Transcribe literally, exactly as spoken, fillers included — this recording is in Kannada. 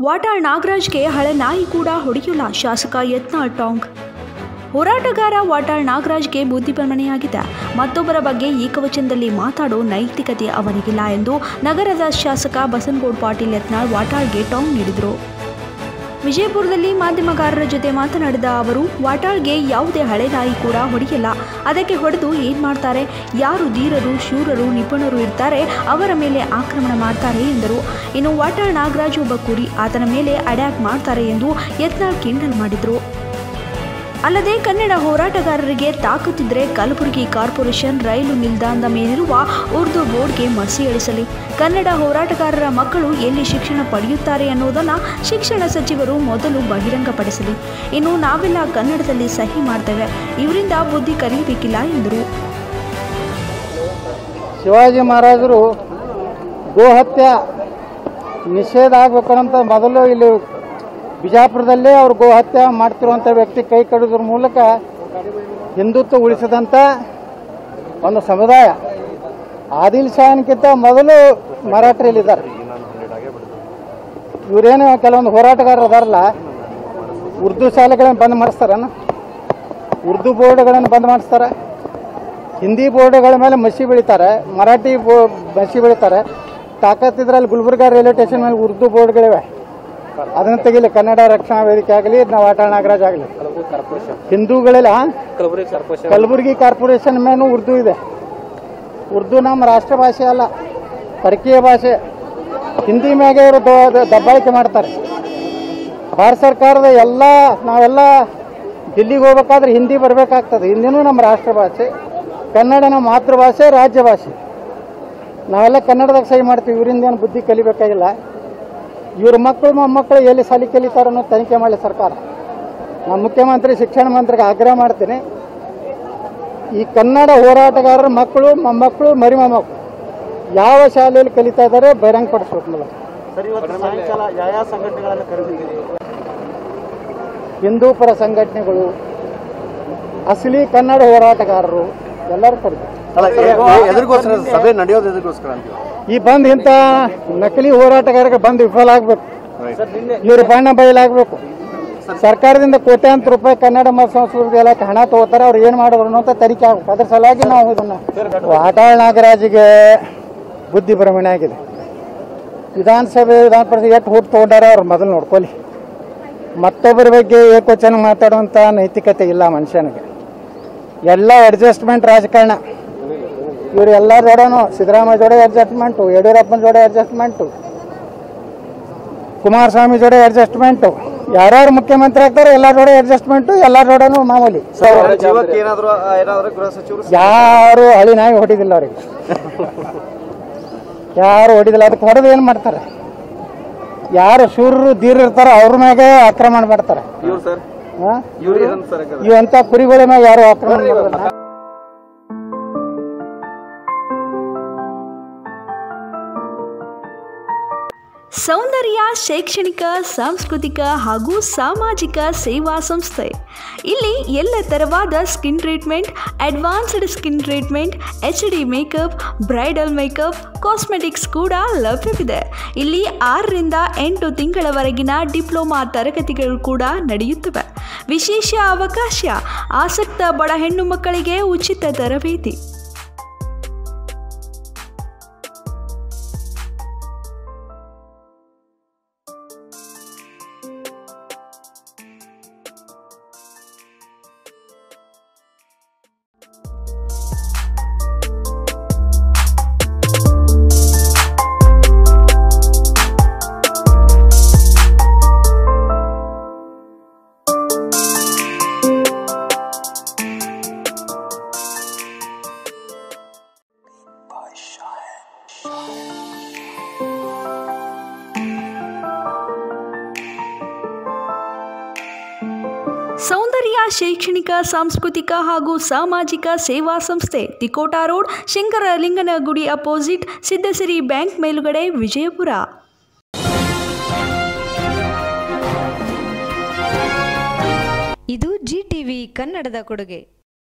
ವಾಟಾಳ್ ನಾಗರಾಜ್ಗೆ ಹಳೆ ನಾಯಿ ಕೂಡ ಹೊಡೆಯಲ್ಲ, ಶಾಸಕ ಯತ್ನಾಳ್ ಟಾಂಗ್. ಹೋರಾಟಗಾರ ವಾಟಾಳ್ ನಾಗರಾಜ್ಗೆ ಬುದ್ಧಿಭ್ರಮಣೆಯಾಗಿದೆ. ಮತ್ತೊಬ್ಬರ ಬಗ್ಗೆ ಏಕವಚನದಲ್ಲಿ ಮಾತಾಡೋ ನೈತಿಕತೆ ಅವನಿಗಿಲ್ಲ ಎಂದು ನಗರದ ಶಾಸಕ ಬಸನಗೌಡ ಪಾಟೀಲ್ ಯತ್ನಾಳ್ ವಾಟಾಳ್ಗೆ ಟಾಂಗ್ ನೀಡಿದರು. ವಿಜಯಪುರದಲ್ಲಿ ಮಾಧ್ಯಮಗಾರರ ಜೊತೆ ಮಾತನಾಡಿದ ಅವರು, ವಾಟಾಳ್ಗೆ ಯಾವುದೇ ಹಳೆ ನಾಯಿ ಕೂಡ ಹೊಡೆಯಲ್ಲ, ಅದಕ್ಕೆ ಹೊಡೆದು ಏನು ಮಾಡ್ತಾರೆ? ಯಾರು ಧೀರರು, ಶೂರರು, ನಿಪುಣರು ಇರ್ತಾರೆ ಅವರ ಮೇಲೆ ಆಕ್ರಮಣ ಮಾಡ್ತಾರೆ ಎಂದರು. ಇನ್ನು ವಾಟಾಳ್ ನಾಗರಾಜ್ ಒಬ್ಬ ಕುರಿ, ಆತನ ಮೇಲೆ ಅಟ್ಯಾಕ್ ಮಾಡ್ತಾರೆ ಎಂದು ಯತ್ನಾಳ್ ಕಿಂಡಲ್ ಮಾಡಿದರು. ಅಲ್ಲದೆ ಕನ್ನಡ ಹೋರಾಟಗಾರರಿಗೆ ತಾಕತ್ತಿದ್ರೆ ಕಲಬುರಗಿ ಕಾರ್ಪೊರೇಷನ್ ರೈಲು ನಿಲ್ದಾಣದ ಮೇಲಿರುವ ಉರ್ದು ಬೋರ್ಡ್ಗೆ ಮಸಿ ಎಳಿಸಲಿ. ಕನ್ನಡ ಹೋರಾಟಗಾರರ ಮಕ್ಕಳು ಎಲ್ಲಿ ಶಿಕ್ಷಣ ಪಡೆಯುತ್ತಾರೆ ಅನ್ನೋದನ್ನು ಶಿಕ್ಷಣ ಸಚಿವರು ಮೊದಲು ಬಹಿರಂಗಪಡಿಸಲಿ. ಇನ್ನು ನಾವೆಲ್ಲ ಕನ್ನಡದಲ್ಲಿ ಸಹಿ ಮಾಡ್ತೇವೆ, ಇವರಿಂದ ಬುದ್ಧಿ ಕಲಿಯಬೇಕಿಲ್ಲ ಎಂದರು. ಶಿವಾಜಿ ಮಹಾರಾಜರು ಗೋಹತ್ಯೆ ನಿಷೇಧ ಆಗಬೇಕಂತ ಮೊದಲು ಇಲ್ಲಿ ಬಿಜಾಪುರದಲ್ಲೇ ಅವರು ಗೋಹತ್ಯೆ ಮಾಡ್ತಿರುವಂಥ ವ್ಯಕ್ತಿ ಕೈ ಕಡಿದ್ರ ಮೂಲಕ ಹಿಂದುತ್ವ ಉಳಿಸಿದಂಥ ಒಂದು ಸಮುದಾಯ. ಆದಿಲ್ ಶಾಹನ್ಕಿಂತ ಮೊದಲು ಮರಾಠರಲ್ಲಿದ್ದಾರೆ. ಇವರೇನು ಕೆಲವೊಂದು ಹೋರಾಟಗಾರರು ಅದಾರಲ್ಲ, ಉರ್ದು ಶಾಲೆಗಳನ್ನು ಬಂದ್ ಮಾಡಿಸ್ತಾರನ, ಉರ್ದು ಬೋರ್ಡ್ಗಳನ್ನು ಬಂದ್ ಮಾಡಿಸ್ತಾರೆ, ಹಿಂದಿ ಬೋರ್ಡ್ಗಳ ಮೇಲೆ ಮಸಿ ಬೆಳಿತಾರೆ, ಮರಾಠಿ ಬೋ ಮಸಿ ಬೆಳಿತಾರೆ. ತಾಕತ್ತಿದ್ರಲ್ಲಿ ಗುಲ್ಬರ್ಗಾ ರೈಲ್ವೆ ಸ್ಟೇಷನ್ ಮೇಲೆ ಉರ್ದು ಬೋರ್ಡ್ಗಳಿವೆ, ಅದನ್ನು ತೆಗಿಲಿ. ಕನ್ನಡ ರಕ್ಷಣಾ ವೇದಿಕೆ ಆಗಲಿ, ನಾವು ವಾಟಾಳ್ ನಾಗರಾಜ್ ಆಗಲಿ, ಹಿಂದೂಗಳೆಲ್ಲ ಕಲಬುರಗಿ ಕಾರ್ಪೊರೇಷನ್ ಮೇಲೂ ಉರ್ದು ಇದೆ. ಉರ್ದು ನಮ್ಮ ರಾಷ್ಟ್ರ ಭಾಷೆ ಅಲ್ಲ, ಪರಕೀಯ ಭಾಷೆ. ಹಿಂದಿ ಮ್ಯಾಗೆ ಇವರು ದಬ್ಬಾಳಿಕೆ ಮಾಡ್ತಾರೆ. ಭಾರತ ಸರ್ಕಾರದ ಎಲ್ಲ ನಾವೆಲ್ಲ ದಿಲ್ಲಿಗೆ ಹೋಗ್ಬೇಕಾದ್ರೆ ಹಿಂದಿ ಬರಬೇಕಾಗ್ತದೆ. ಹಿಂದಿನೂ ನಮ್ಮ ರಾಷ್ಟ್ರ ಭಾಷೆ, ಕನ್ನಡ ನಮ್ಮ ಮಾತೃಭಾಷೆ, ರಾಜ್ಯ ಭಾಷೆ. ನಾವೆಲ್ಲ ಕನ್ನಡದಾಗ ಸಹಿ ಮಾಡ್ತೀವಿ. ಇವರಿಂದ ಏನು ಬುದ್ಧಿ ಕಲಿಬೇಕಾಗಿಲ್ಲ. ಇವ್ರ ಮಕ್ಕಳು ಮೊಮ್ಮಕ್ಕಳು ಎಲ್ಲಿ ಸಾಲಿ ಕಲಿತಾರ ಅನ್ನೋ ತನಿಖೆ ಮಾಡಲಿ ಸರ್ಕಾರ. ನಾನು ಮುಖ್ಯಮಂತ್ರಿ, ಶಿಕ್ಷಣ ಮಂತ್ರಿಗೆ ಆಗ್ರಹ ಮಾಡ್ತೀನಿ, ಈ ಕನ್ನಡ ಹೋರಾಟಗಾರರ ಮಕ್ಕಳು, ಮೊಮ್ಮಕ್ಕಳು, ಮರಿ ಮೊಮ್ಮಕ್ಕಳು ಯಾವ ಶಾಲೆಯಲ್ಲಿ ಕಲಿತಾ ಇದ್ದಾರೆ ಬಹಿರಂಗಪಡಿಸ್ಬೇಕು. ಮೊದಲು ಹಿಂದೂ ಪರ ಸಂಘಟನೆಗಳು, ಅಸಲಿ ಕನ್ನಡ ಹೋರಾಟಗಾರರು ಎಲ್ಲರೂ ಕರೀತಾರೆ. ಈ ಬಂದ್ ಇಂಥ ನಕಲಿ ಹೋರಾಟಗಾರರಿಗೆ ಬಂದ್ ವಿಫಲ ಆಗ್ಬೇಕು, ಇವ್ರ ಬಣ್ಣ ಬಯಲಾಗಬೇಕು. ಸರ್ಕಾರದಿಂದ ಕೋಟ್ಯಾಂತರ ರೂಪಾಯಿ ಕನ್ನಡ ಮತ್ತು ಸಂಸ್ಕೃತಿ ಇಲಾಖೆ ಹಣ ತಗೋತಾರೆ, ಅವ್ರು ಏನು ಮಾಡಿದ್ರು ಅನ್ನೋಂಥ ತನಿಖೆ ಆಗ್ಬೇಕು. ಅದ್ರ ಸಲುವಾಗಿ ನಾವು ಇದನ್ನ ವಾಟಾಳ್ ನಾಗರಾಜಿಗೆ ಬುದ್ಧಿ ಭ್ರಮಣೆ ಆಗಿದೆ. ವಿಧಾನಸಭೆ ವಿಧಾನ ಪರಿಷತ್ ಎಷ್ಟು ಹುಟ್ಟು ತಗೊಂಡಾರ ಅವ್ರು ಮೊದಲು ನೋಡ್ಕೊಳ್ಳಿ. ಮತ್ತೊಬ್ಬರ ಬಗ್ಗೆ ಏಕವಚನ ಮಾತಾಡುವಂಥ ನೈತಿಕತೆ ಇಲ್ಲ ಮನುಷ್ಯನಿಗೆ. ಎಲ್ಲ ಅಡ್ಜಸ್ಟ್ಮೆಂಟ್ ರಾಜಕಾರಣ. ಇವರು ಎಲ್ಲರ ಜೋಡನು, ಸಿದ್ದರಾಮಯ್ಯ ಜೋಡೆ ಅಡ್ಜಸ್ಟ್ಮೆಂಟು, ಯಡಿಯೂರಪ್ಪನ ಜೋಡೆ ಅಡ್ಜಸ್ಟ್ಮೆಂಟು, ಕುಮಾರಸ್ವಾಮಿ ಜೋಡೆ ಅಡ್ಜಸ್ಟ್ಮೆಂಟು, ಯಾರ್ಯಾರು ಮುಖ್ಯಮಂತ್ರಿ ಆಗ್ತಾರೆ ಎಲ್ಲರ ಜೋಡೆ ಅಡ್ಜಸ್ಟ್ಮೆಂಟು, ಎಲ್ಲರ ಜೋಡನು ಮಾಮೂಲಿ. ಯಾರು ಹಳಿ ನಾಯಿ ಹೊಡಿದಿಲ್ಲ ಅವ್ರಿಗೆ, ಯಾರು ಹೊಡಿದಿಲ್ಲ. ಅದಕ್ಕೆ ಹೊಡೆದು ಏನು ಮಾಡ್ತಾರೆ? ಯಾರು ಶೂರರು ಧೀರ ಇರ್ತಾರೋ ಅವ್ರ ಮ್ಯಾಗೆ ಆಕ್ರಮಣ ಮಾಡ್ತಾರೆ. ಇವಂತ ಕುರಿಗಳ ಮ್ಯಾಗ ಯಾರು ಆಕ್ರಮಣ ಮಾಡ್ತಾರೆ? ಸೌಂದರ್ಯ ಶೈಕ್ಷಣಿಕ, ಸಾಂಸ್ಕೃತಿಕ ಹಾಗೂ ಸಾಮಾಜಿಕ ಸೇವಾ ಸಂಸ್ಥೆ. ಇಲ್ಲಿ ಎಲ್ಲ ತರವಾದ skin treatment, advanced skin treatment, H D makeup, bridal makeup, cosmetics ಕೂಡ ಲಭ್ಯವಿದೆ. ಇಲ್ಲಿ ಆರರಿಂದ ಎಂಟು ತಿಂಗಳವರೆಗಿನ ಡಿಪ್ಲೊಮಾ ತರಗತಿಗಳು ಕೂಡ ನಡೆಯುತ್ತವೆ. ವಿಶೇಷ ಅವಕಾಶ, ಆಸಕ್ತ ಬಡ ಹೆಣ್ಣು ಮಕ್ಕಳಿಗೆ ಉಚಿತ ತರಬೇತಿ. ಸೌಂದರ್ಯ ಶೈಕ್ಷಣಿಕ, ಸಾಂಸ್ಕೃತಿಕ ಹಾಗೂ ಸಾಮಾಜಿಕ ಸೇವಾ ಸಂಸ್ಥೆ, ತಿಕೋಟಾ ರೋಡ್, ಶಂಕರಲಿಂಗನಗುಡಿ ಅಪೋಸಿಟ್, ಸಿದ್ದಸಿರಿ ಬ್ಯಾಂಕ್ ಮೇಲುಗಡೆ, ವಿಜಯಪುರ. ಇದು ಜಿ ಟಿವಿ ಕನ್ನಡದ ಕೊಡುಗೆ.